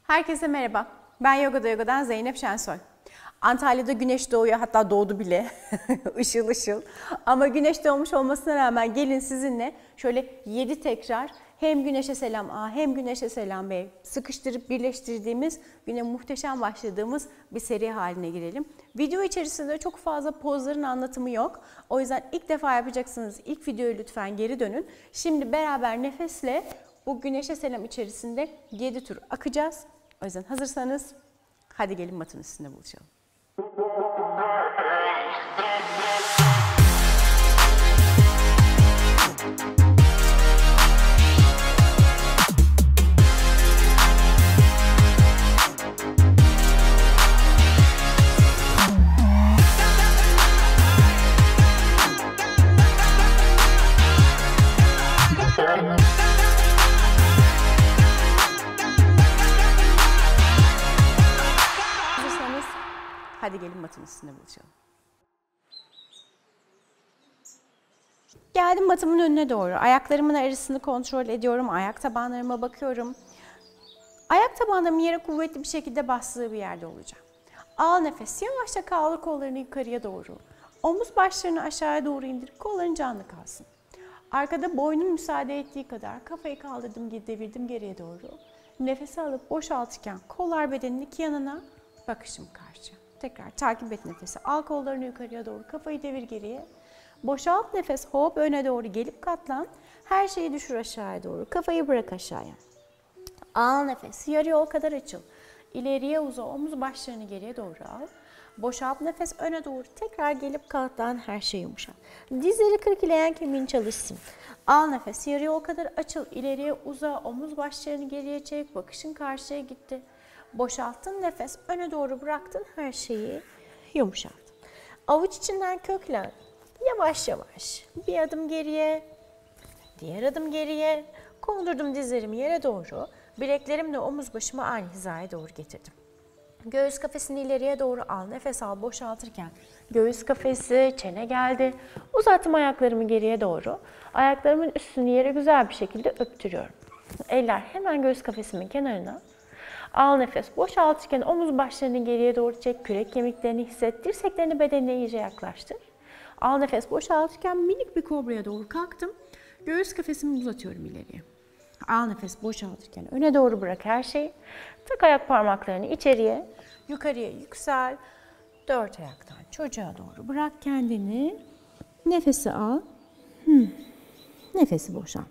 Herkese merhaba. Ben Yoga'dan Zeynep Şensoy. Antalya'da güneş doğuyor, hatta doğdu bile. Işıl ışıl. Ama güneş doğmuş olmasına rağmen gelin sizinle şöyle 7 tekrar hem güneşe selam A hem güneşe selam B sıkıştırıp birleştirdiğimiz, güne muhteşem başladığımız bir seri haline girelim. Video içerisinde çok fazla pozların anlatımı yok. O yüzden ilk defa yapacaksınız. İlk videoyu lütfen geri dönün. Şimdi beraber nefesle bu güneşe selam içerisinde 7 tur akacağız. O yüzden hazırsanız hadi gelin matın üstünde buluşalım. Hadi gelin matın üstünde buluşalım. Geldim matımın önüne doğru. Ayaklarımın arasını kontrol ediyorum. Ayak tabanlarıma bakıyorum. Ayak tabanlarım yere kuvvetli bir şekilde bastığı bir yerde olacak. Al nefes. Yavaşça kaldır kollarını yukarıya doğru. Omuz başlarını aşağıya doğru indir. Kolların canlı kalsın. Arkada boynum müsaade ettiği kadar kafayı kaldırdım, devirdim geriye doğru. Nefesi alıp boşaltırken kollar bedenin iki yanına, bakışım karşı. Tekrar takip et nefesi. Al kollarını yukarıya doğru. Kafayı devir geriye. Boşalt nefes. Hop öne doğru gelip katlan. Her şeyi düşür aşağıya doğru. Kafayı bırak aşağıya. Al nefes. Yarı yol kadar açıl. İleriye uza. Omuz başlarını geriye doğru al. Boşalt nefes. Öne doğru. Tekrar gelip katlan. Her şey yumuşak. Dizleri kırk ileyen kemiğin çalışsın. Al nefes. Yarı yol kadar açıl. İleriye uza. Omuz başlarını geriye çek. Bakışın karşıya gitti. Boşalttın nefes, öne doğru bıraktın, her şeyi yumuşattın. Avuç içinden köklen, yavaş yavaş. Bir adım geriye, diğer adım geriye. Kondurdum dizlerimi yere doğru. Bileklerimle omuz başımı aynı hizaya doğru getirdim. Göğüs kafesini ileriye doğru al, nefes al boşaltırken. Göğüs kafesi, çene geldi. Uzattım ayaklarımı geriye doğru. Ayaklarımın üstünü yere güzel bir şekilde öptürüyorum. Eller hemen göğüs kafesimin kenarına. Al nefes, boşaltırken omuz başlarını geriye doğru çek, kürek kemiklerini hisset, dirseklerini bedenine iyice yaklaştır. Al nefes, boşaltırken minik bir kobraya doğru kalktım. Göğüs kafesimi uzatıyorum ileriye. Al nefes, boşaltırken öne doğru bırak her şeyi. Tak ayak parmaklarını içeriye, yukarıya yüksel. Dört ayaktan çocuğa doğru bırak kendini. Nefesi al. Nefesi boşalt.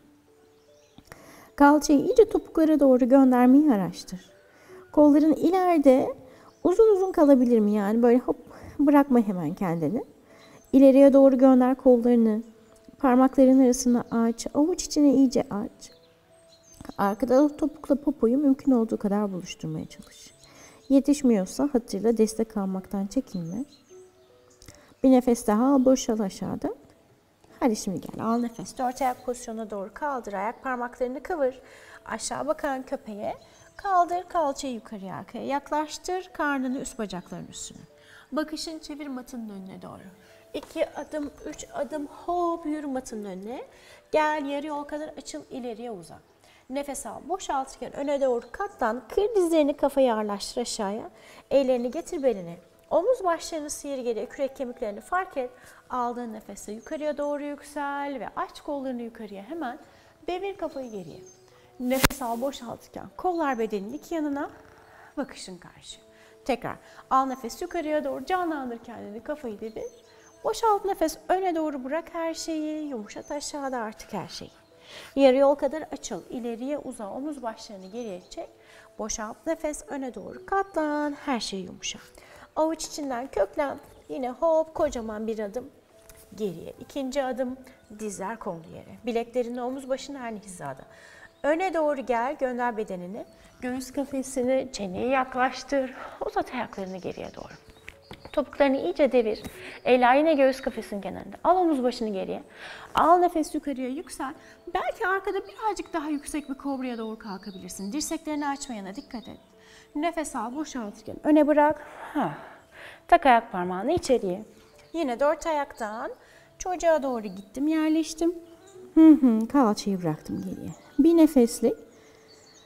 Kalçayı iyice topuklara doğru göndermeyi araştır. Kolların ileride uzun uzun kalabilir mi? Yani böyle hop bırakma hemen kendini. İleriye doğru gönder kollarını. Parmakların arasını aç. Avuç içine iyice aç. Arkada topukla popoyu mümkün olduğu kadar buluşturmaya çalış. Yetişmiyorsa hatırla, destek almaktan çekinme. Bir nefes daha al, boşal aşağıda. Hadi şimdi gel, al nefes. Dört ayak pozisyonuna doğru kaldır. Ayak parmaklarını kıvır. Aşağı bakan köpeğe kaldır. Kalçayı yukarıya, arkaya yaklaştır. Karnını üst bacakların üstüne. Bakışını çevir matının önüne doğru. 2 adım, 3 adım hop yürü matının önüne. Gel yarı yol kadar açıl, ileriye uzan. Nefes al. Boşaltırken öne doğru katlan. Kır dizlerini, kafayı ağırlaştır aşağıya. Ellerini getir beline. Omuz başlarını sıyır geriye, kürek kemiklerini fark et. Aldığın nefesle yukarıya doğru yüksel ve aç kollarını yukarıya hemen. Devir kafayı geriye. Nefes al boşaltırken kollar bedenin iki yanına, bakışın karşı. Tekrar al nefes yukarıya doğru, canlandır kendini, kafayı devir. Boşalt nefes öne doğru bırak her şeyi, yumuşat aşağıda artık her şeyi. Yarı yol kadar açıl, ileriye uza, omuz başlarını geriye çek. Boşalt nefes öne doğru katlan, her şeyi yumuşat. Avuç içinden köklen, yine hop kocaman bir adım geriye. İkinci adım, dizler kollu yere. Bileklerinle omuz başını aynı hizada. Öne doğru gel, gönder bedenini. Göğüs kafesini, çeneye yaklaştır. Uzat ayaklarını geriye doğru. Topuklarını iyice devir. Eller yine göğüs kafesinin kenarında. Al omuz başını geriye. Al nefes yukarıya yüksel. Belki arkada birazcık daha yüksek bir kobraya doğru kalkabilirsin. Dirseklerini açmayana dikkat et. Nefes al boşaltırken öne bırak. Tak ayak parmağını içeriye. Yine dört ayaktan çocuğa doğru gittim, yerleştim. Kalçayı bıraktım geriye. Bir nefeslik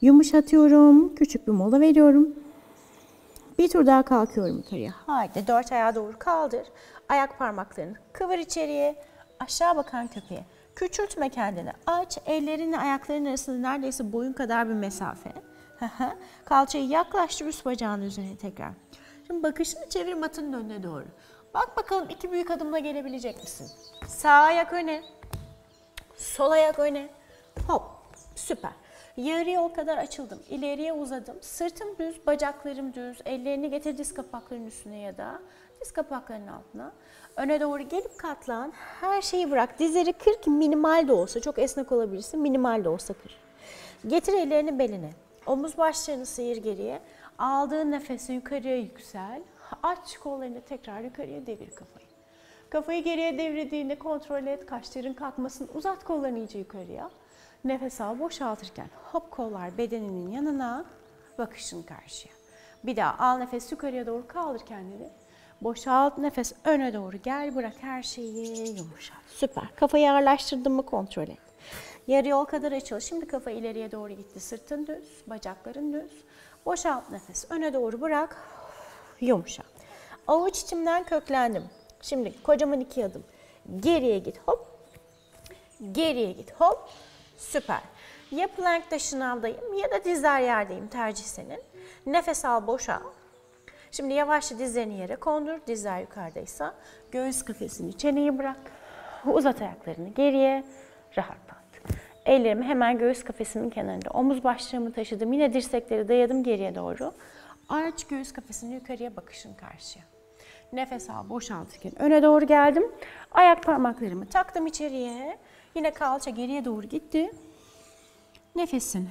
Yumuşatıyorum. Küçük bir mola veriyorum. Bir tur daha kalkıyorum yukarıya. Haydi 4 ayağa doğru kaldır. Ayak parmaklarını kıvır içeriye. Aşağı bakan köpeğe. Küçültme kendini. Aç. Ellerinle ayakların arasında neredeyse boyun kadar bir mesafe. Kalçayı yaklaştır üst bacağının üzerine tekrar. Şimdi bakışını çevir matının önüne doğru. Bak bakalım 2 büyük adımla gelebilecek misin? Sağ ayak öne. Sol ayak öne. Hop. Süper. Yarı yol kadar açıldım. İleriye uzadım. Sırtım düz, bacaklarım düz. Ellerini getir diz kapaklarının üstüne ya da diz kapaklarının altına. Öne doğru gelip katlan. Her şeyi bırak. Dizleri kır ki minimal de olsa, çok esnek olabilirsin. Minimal de olsa kır. Getir ellerini beline. Omuz başlarını sıyır geriye. Aldığın nefesi yukarıya yüksel. Aç kollarını tekrar yukarıya devir kafayı. Kafayı geriye devirdiğinde kontrol et. Kaşların kalkmasın. Uzat kollarını iyice yukarıya. Nefes al boşaltırken hop kollar bedeninin yanına, bakışın karşıya. Bir daha al nefes yukarıya doğru kaldır kendini. Boşalt nefes öne doğru gel bırak her şeyi yumuşat. Süper. Kafayı ağırlaştırdın mı kontrol et. Yarı yol kadar açıl. Şimdi kafa ileriye doğru gitti. Sırtın düz, bacakların düz. Boşalt nefes öne doğru bırak. Yumuşat. Avuç içimden köklendim. Şimdi kocaman 2 adım. Geriye git hop. Geriye git hop. Süper. Ya plankta şınavdayım ya da dizler yerdeyim, tercih senin. Nefes al boşal. Şimdi yavaşça dizlerini yere kondur. Dizler yukarıdaysa göğüs kafesini çeneyi bırak. Uzat ayaklarını geriye. Rahatlat. Ellerimi hemen göğüs kafesimin kenarında. Omuz başlarımı taşıdım. Yine dirsekleri dayadım geriye doğru. Aç göğüs kafesini yukarıya bakışın karşıya. Nefes al boşaltırken öne doğru geldim. Ayak parmaklarımı taktım içeriye. Yine kalça geriye doğru gitti. Nefesin.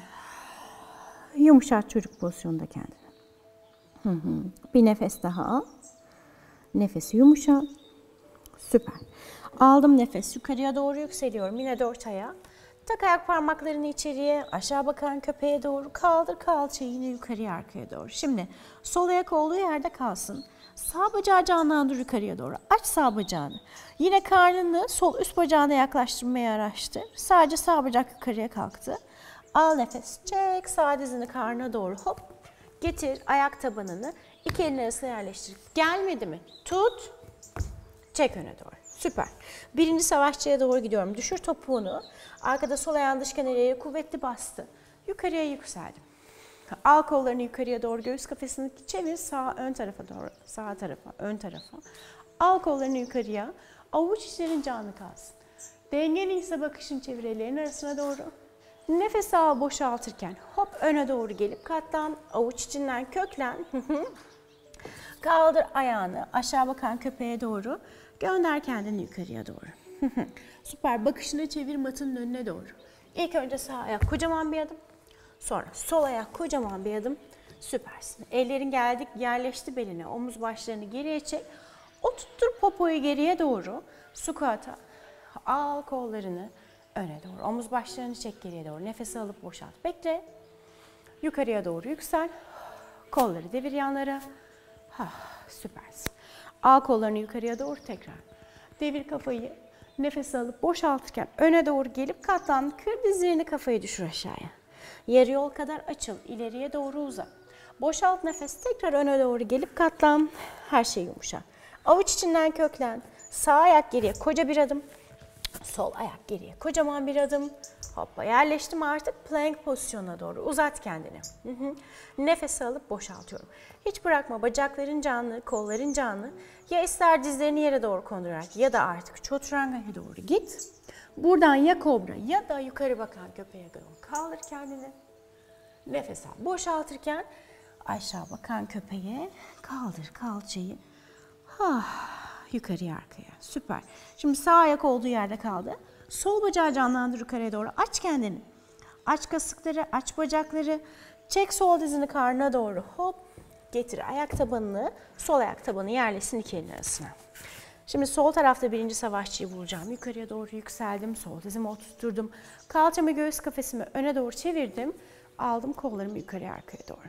Yumuşat çocuk pozisyonda kendini. Bir nefes daha al. Nefesi yumuşat. Süper. Aldım nefes. Yukarıya doğru yükseliyorum. Yine 4 ayağa. Tak ayak parmaklarını içeriye. Aşağı bakan köpeğe doğru. Kaldır kalçayı yine yukarıya arkaya doğru. Şimdi sol ayak olduğu yerde kalsın. Sağ bacağı canlandır yukarıya doğru. Aç sağ bacağını. Yine karnını sol üst bacağına yaklaştırmaya araştır. Sadece sağ bacak yukarıya kalktı. Al nefes. Çek. Sağ dizini karnına doğru. Hop. Getir ayak tabanını. 2 elin arasına yerleştir. Gelmedi mi? Tut. Çek öne doğru. Süper. Birinci savaşçıya doğru gidiyorum. Düşür topuğunu. Arkada sol ayağın dış kenarıya kuvvetli bastı. Yukarıya yükseldim. Al kollarını yukarıya doğru göğüs kafesini çevir. Sağ ön tarafa doğru. Sağ tarafa, ön tarafa. Al kollarını yukarıya. Avuç içlerin canlı kalsın. Dengeli ise bakışın çevir ellerin arasına doğru. Nefes al boşaltırken hop öne doğru gelip katlan. Avuç içinden köklen. Kaldır ayağını aşağı bakan köpeğe doğru. Gönder kendini yukarıya doğru. Süper. Bakışını çevir matının önüne doğru. İlk önce sağ ayak kocaman bir adım. Sonra sol ayak kocaman bir adım. Süpersin. Ellerin geldik yerleşti beline. Omuz başlarını geriye çek. Oturttur popoyu geriye doğru. Squat'a. Al kollarını öne doğru. Omuz başlarını çek geriye doğru. Nefesi alıp boşalt. Bekle. Yukarıya doğru yüksel. Kolları devir yanlara. Süpersin. Al kollarını yukarıya doğru tekrar. Devir kafayı. Nefes alıp boşaltırken öne doğru gelip katlan. Kır dizlerini kafayı düşür aşağıya. Yarı yol kadar açıl. İleriye doğru uzat. Boşalt nefes. Tekrar öne doğru gelip katlan. Her şey yumuşak. Avuç içinden köklen. Sağ ayak geriye. Koca bir adım. Sol ayak geriye. Kocaman bir adım. Hoppa yerleştim artık plank pozisyonuna doğru. Uzat kendini. Nefes alıp boşaltıyorum. Hiç bırakma. Bacakların canlı, kolların canlı. Ya ister dizlerini yere doğru kondurarak ya da artık çoturangaya doğru git. Buradan ya kobra ya da yukarı bakan köpeğe doğru kaldır kendini. Nefes al. Boşaltırken aşağı bakan köpeğe kaldır kalçayı. Yukarıya arkaya. Süper. Şimdi sağ ayak olduğu yerde kaldı. Sol bacağı canlandır yukarıya doğru. Aç kendini. Aç kasıkları, aç bacakları. Çek sol dizini karnına doğru. Hop. Getir ayak tabanını, sol ayak tabanı yerleşsin 2 elin arasına. Şimdi sol tarafta birinci savaşçıyı vuracağım. Yukarıya doğru yükseldim. Sol dizimi oturtturdum. Kalçamı göğüs kafesimi öne doğru çevirdim. Aldım kollarımı yukarıya arkaya doğru.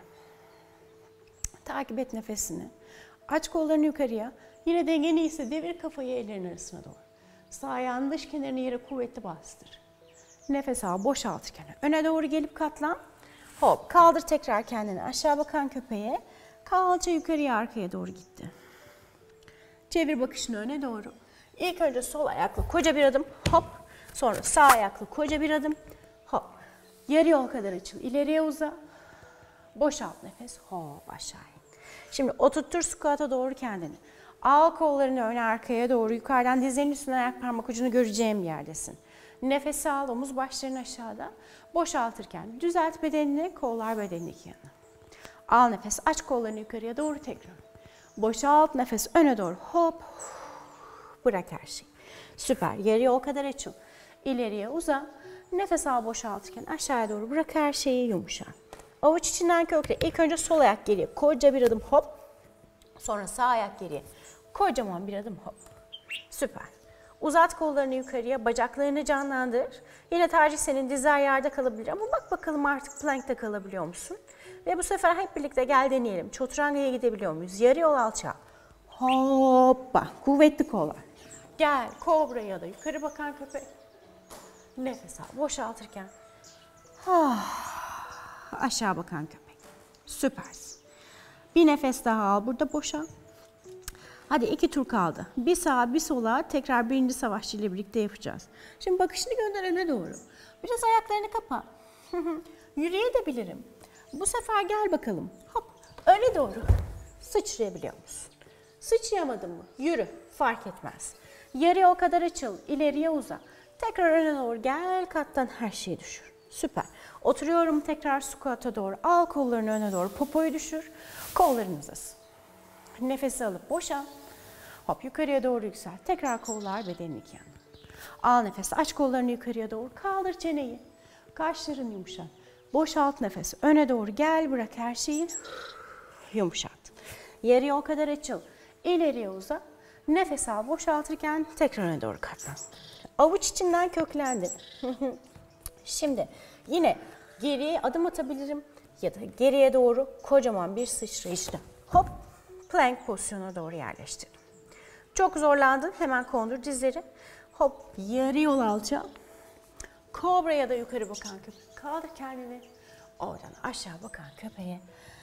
Takip et nefesini. Aç kollarını yukarıya. Yine dengeni ise devir kafayı ellerin arasına doğru. Sağ ayağın dış kenarını yere kuvvetli bastır. Nefes al boşaltırken öne doğru gelip katlan. Hop, kaldır tekrar kendini. Aşağı bakan köpeğe. Kalça yukarıya, arkaya doğru gitti. Çevir bakışını öne doğru. İlk önce sol ayakla koca bir adım. Hop. Sonra sağ ayakla koca bir adım. Hop. Yarı yol kadar açıl. İleriye uza. Boşalt nefes. Hop, aşağı in. Şimdi oturttur squat'a doğru kendini. Al kollarını öne, arkaya doğru. Yukarıdan dizlerin üstünden ayak parmak ucunu göreceğim bir yerdesin. Nefesi al, omuz başların aşağıda. Boşaltırken düzelt bedenini, kollar bedenin iki yana. Al nefes, aç kollarını yukarıya doğru tekrar. Boşalt nefes, öne doğru. Hop. Bırak her şeyi. Süper. Yarı yol kadar açıl. İleriye uza. Nefes al boşaltırken aşağıya doğru bırak her şeyi, yumuşa. Avuç içinden kökle. İlk önce sol ayak geriye. Koca bir adım hop. Sonra sağ ayak geriye. Kocaman bir adım hop. Süper. Uzat kollarını yukarıya. Bacaklarını canlandır. Yine tercih senin, dizler yerde kalabilir. Ama bak bakalım artık plankte kalabiliyor musun? Ve bu sefer hep birlikte gel deneyelim. Çotrangaya gidebiliyor muyuz? Yarı yol alçağa. Hoppa. Kuvvetli kollar. Gel. Kobra ya da yukarı bakan köpek. Nefes al. Boşaltırken. Aşağı bakan köpek. Süpersin. Bir nefes daha al. Burada boşal. Hadi 2 tur kaldı. Bir sağa bir sola tekrar birinci savaşçı ile birlikte yapacağız. Şimdi bakışını gönder öne doğru. Biraz ayaklarını kapa. Yürüyebilirim. Bu sefer gel bakalım. Hop. Öne doğru. Sıçrayabiliyor musun? Sıçrayamadın mı? Yürü. Fark etmez. Yarı o kadar açıl. İleriye uza. Tekrar öne doğru gel. Kattan her şeyi düşür. Süper. Oturuyorum tekrar squat'a doğru. Al kollarını öne doğru. Popoyu düşür. Kolların uzasın. Nefesi alıp boşal. Hop, yukarıya doğru yüksel. Tekrar kollar bedenin iki yanına. Al nefes. Aç kollarını yukarıya doğru. Kaldır çeneyi. Kaşların yumuşat. Boşalt nefes. Öne doğru gel. Bırak her şeyi. Yumuşat. Yarı o kadar açıl. İleriye uza. Nefes al. Boşaltırken tekrar öne doğru katlan. Avuç içinden köklendi. Şimdi yine geriye adım atabilirim ya da geriye doğru kocaman bir sıçrayışla. Hop, plank pozisyonuna doğru yerleştirdim. Çok zorlandın, hemen kondur dizleri. Hop, yarı yol alça. Kobra ya da yukarı bakan köpek. Kaldır kendini. Oradan aşağı bakan köpeğe.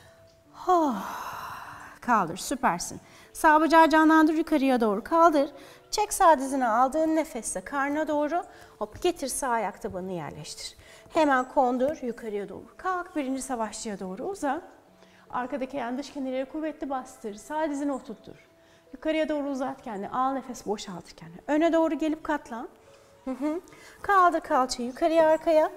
Kaldır, süpersin. Sağ bacağı canlandır, yukarıya doğru kaldır. Çek sağ dizine, aldığın nefesle karnına doğru. Hop, getir sağ ayak tabanını yerleştir. Hemen kondur, yukarıya doğru. Kalk, birinci savaşçıya doğru uza. Arkadaki yan dış kenarları kuvvetli bastır. Sağ dizini oturttur. Yukarıya doğru uzat kendini. Al nefes, boşaltır kendini. Öne doğru gelip katlan. Kaldır kalçayı yukarıya, arkaya.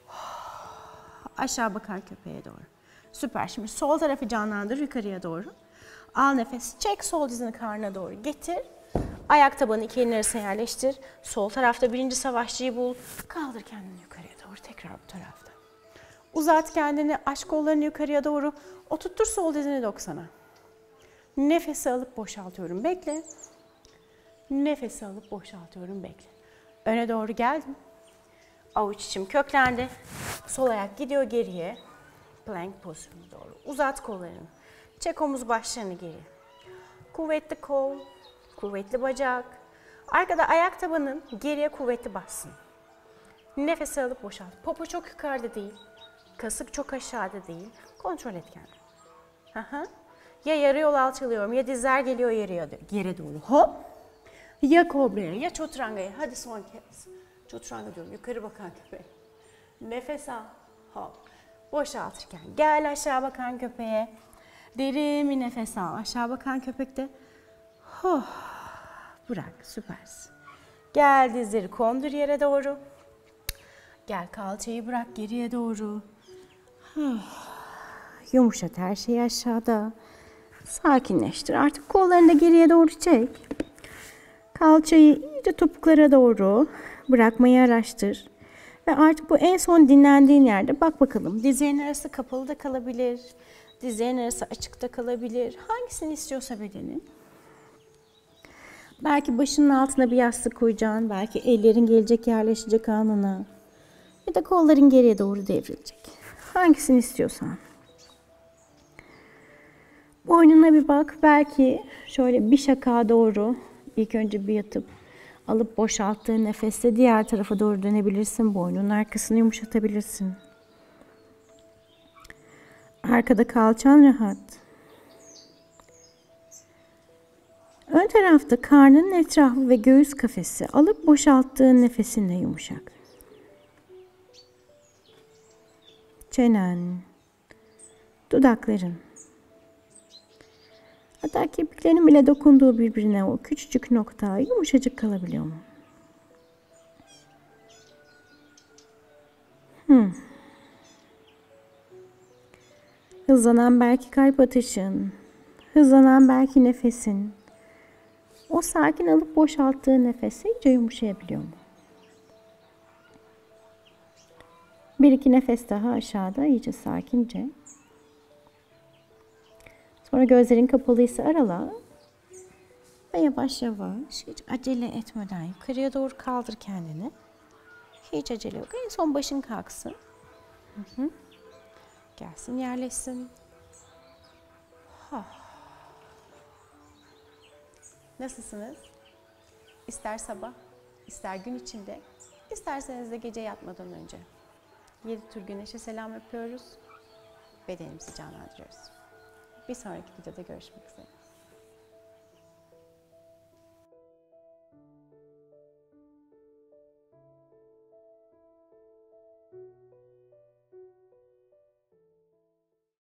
Aşağı bakan köpeğe doğru. Süper. Şimdi sol tarafı canlandır, yukarıya doğru. Al nefes. Çek sol dizini karnına doğru. Getir. Ayak tabanı iki elin arasına yerleştir. Sol tarafta birinci savaşçıyı bul. Kaldır kendini yukarıya doğru. Tekrar bu tarafta. Uzat kendini. Aç kollarını yukarıya doğru. Oturttur sol dizini 90'a. Nefesi alıp boşaltıyorum. Bekle. Nefesi alıp boşaltıyorum. Bekle. Öne doğru geldim. Avuç içim köklendi. Sol ayak gidiyor geriye. Plank pozisyonuna doğru. Uzat kollarını. Çek omuz başlarını geri. Kuvvetli kol, kuvvetli bacak. Arkada ayak tabanın geriye kuvvetli bassın. Nefes alıp boşalt. Popo çok yukarıda değil. Kasık çok aşağıda değil. Kontrol et kendini. Ya yarı yol alçalıyorum ya dizler geliyor yere doğru. Hop. Ya kobraya ya çotrangaya. Hadi son kez. Çotranga diyorum. Yukarı bakan köpeğe. Nefes al. Hop. Boşaltırken gel aşağı bakan köpeğe. Derin bir nefes al. Aşağı bakan köpekte. Bırak. Süpersin. Gel dizleri kondur yere doğru. Gel kalçayı bırak geriye doğru. Yumuşat her şeyi aşağıda. Sakinleştir. Artık kollarını da geriye doğru çek. Kalçayı iyice topuklara doğru bırakmayı araştır. Ve artık bu en son dinlendiğin yerde bak bakalım. Dizlerin arası kapalı da kalabilir. Dizlerin arası açıkta kalabilir. Hangisini istiyorsa bedenin. Belki başının altına bir yastık koyacaksın. Belki ellerin gelecek, yerleşecek alnına. Ya da kolların geriye doğru devrilecek. Hangisini istiyorsan. Boynuna bir bak. Belki şöyle bir şakağa doğru ilk önce bir yatıp alıp boşalttığın nefeste diğer tarafa doğru dönebilirsin. Boynunun arkasını yumuşatabilirsin. Arkada kalçan rahat. Ön tarafta karnının etrafı ve göğüs kafesi alıp boşalttığın nefesinle yumuşak. Çenen, dudakların, hatta kirpiklerin bile dokunduğu birbirine o küçücük nokta yumuşacık kalabiliyor mu? Hızlanan belki kalp atışın, hızlanan belki nefesin, o sakin alıp boşalttığı nefese iyice yumuşayabiliyor mu? Bir iki nefes daha aşağıda, iyice sakince. Sonra gözlerin kapalıysa arala ve yavaş yavaş, hiç acele etmeden yukarıya doğru kaldır kendini. Hiç acele yok. En son başın kalksın. Gelsin, yerleşsin. Nasılsınız? İster sabah, ister gün içinde, isterseniz de gece yatmadan önce. 7 tur güneşe selam yapıyoruz. Bedenimizi canlandırıyoruz. Bir sonraki videoda görüşmek üzere.